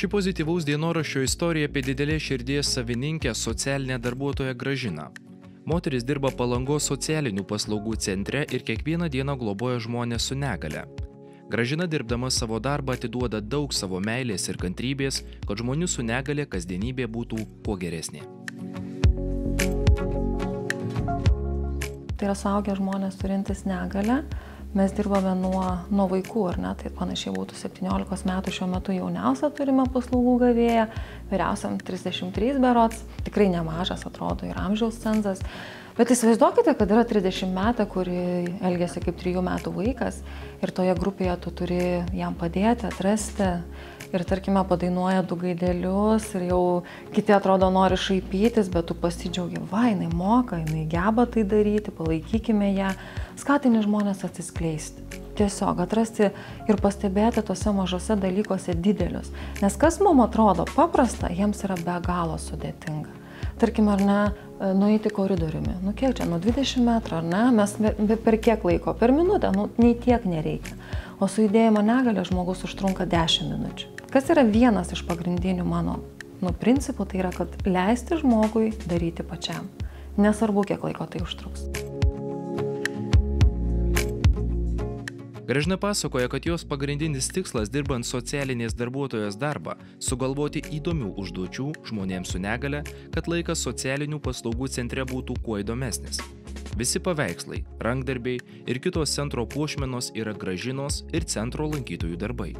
Ši pozityvaus dienoraščio istorija apie didelės širdies savininkę socialinę darbuotoją Gražiną. Moteris dirba Palangos socialinių paslaugų centre ir kiekvieną dieną globoja žmonės su negale. Gražina dirbdama savo darbą atiduoda daug savo meilės ir kantrybės, kad žmonių su negale kasdienybė būtų kuo geresnė. Tai yra suaugę žmonės turintys negalę. Mes dirbame nuo vaikų, ar ne? Tai panašiai būtų 17 metų šiuo metu jauniausią turime paslaugų gavėją, vyriausiam 33 berods, tikrai nemažas atrodo ir amžiaus cenzas. Bet įsivaizduokite, kad yra 30 metą, kuri elgiasi kaip 3 metų vaikas ir toje grupėje tu turi jam padėti, atrasti ir tarkime padainuoja 2 gaidelius ir jau kiti atrodo nori šaipytis, bet tu pasidžiaugi, va, jinai moka, jinai geba tai daryti, palaikykime ją, skatini žmonės atsiskleisti. Tiesiog atrasti ir pastebėti tose mažose dalykuose didelius. Nes kas mums atrodo paprasta, jiems yra be galo sudėtinga. Tarkime, ar ne, nueiti koridoriumi. Nu kiek čia, 20 metrų, ar ne? Mes per kiek laiko? Per minutę, nei tiek nereikia. O su judėjimo negalė žmogus užtrunka 10 minučių. Kas yra vienas iš pagrindinių mano principų, tai yra, kad leisti žmogui daryti pačiam. Nesvarbu, kiek laiko tai užtruks. Gražina pasakoja, kad jos pagrindinis tikslas dirbant socialinės darbuotojos darbą – sugalvoti įdomių užduočių žmonėms su negale, kad laikas socialinių paslaugų centre būtų kuo įdomesnis. Visi paveikslai, rankdarbiai ir kitos centro puošmenos yra Gražinos ir centro lankytojų darbai.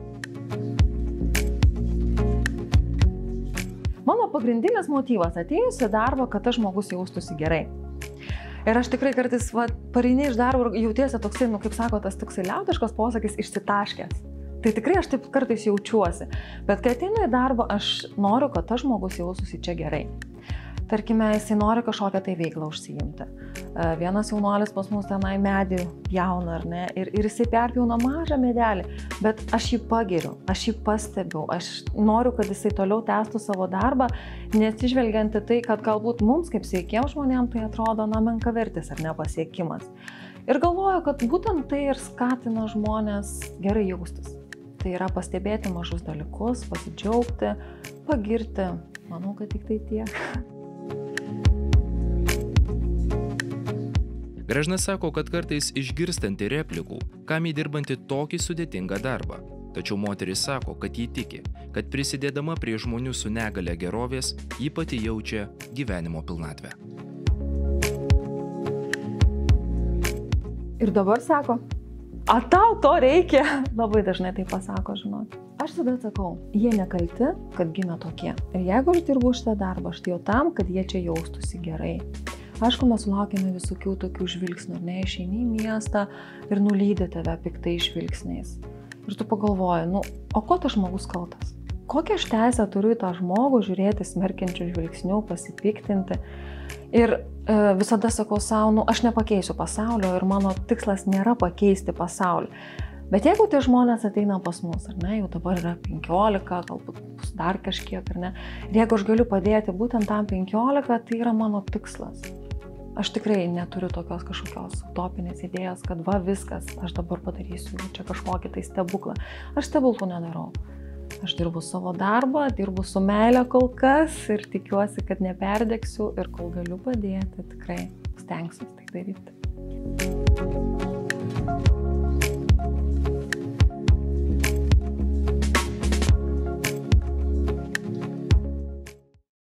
Mano pagrindinis motyvas atėjus į darbą, kad tas žmogus jaustųsi gerai. Ir aš tikrai kartais pareini iš darbo ir jautiesi toksai, kaip sako, tas toksai liaudiškas posakis, išsitaškęs. Tai tikrai aš taip kartais jaučiuosi. Bet kai ateinu į darbą, aš noriu, kad tas žmogus jaustųsi čia gerai. Tarkime, jisai nori kažkokią tai veiklą užsiimti. Vienas jaunuolis pas mus tenai medį jauna, ar ne, ir jisai perpjauna mažą medelį, bet aš jį pagiriu, aš jį pastebiu, aš noriu, kad jisai toliau tęstų savo darbą, neatsižvelgiant į tai, kad galbūt mums kaip sveikiems žmonėms tai atrodo menkavertis ar nepasiekimas. Ir galvoju, kad būtent tai ir skatina žmonės gerai jaustis. Tai yra pastebėti mažus dalykus, pasidžiaugti, pagirti. Manau, kad tik tai tiek. Gražina sako, kad kartais išgirstanti replikų, kam įdirbanti tokį sudėtingą darbą. Tačiau moteris sako, kad ji tiki, kad prisidėdama prie žmonių su negale gerovės, ji pati jaučia gyvenimo pilnatvę. Ir dabar sako, a tau to reikia? Labai dažnai tai pasako, žinot. Aš tada sakau, jie nekalti, kad gimė tokie. Ir jeigu aš dirbu šitą darbą, aš tai jau tam, kad jie čia jaustųsi gerai. Aišku, mes sulaukėme visokių tokių žvilgsnių, ne, išeini į miestą ir nulydi tave piktai žvilgsniais. Ir tu pagalvoji, o ko tas žmogus kaltas? Kokią aš teisę turiu į tą žmogų žiūrėti smerkiančių žvilgsnių, pasipiktinti? Ir visada sakau savo, aš nepakeisiu pasaulio ir mano tikslas nėra pakeisti pasaulį. Bet jeigu tie žmonės ateina pas mus, ar ne, jau dabar yra 15, galbūt bus dar kažkiek, ar ne, ir jeigu aš galiu padėti būtent tam 15, tai yra mano tikslas. Aš tikrai neturiu tokios kažkokios utopinės idėjos, kad va viskas, aš dabar padarysiu čia kažkokį tai stebuklą. Aš stebuklų nedarau. Aš dirbu savo darbą, dirbu su meile kol kas ir tikiuosi, kad neperdegsiu ir kol galiu padėti, tikrai stengsiuosi tai daryti.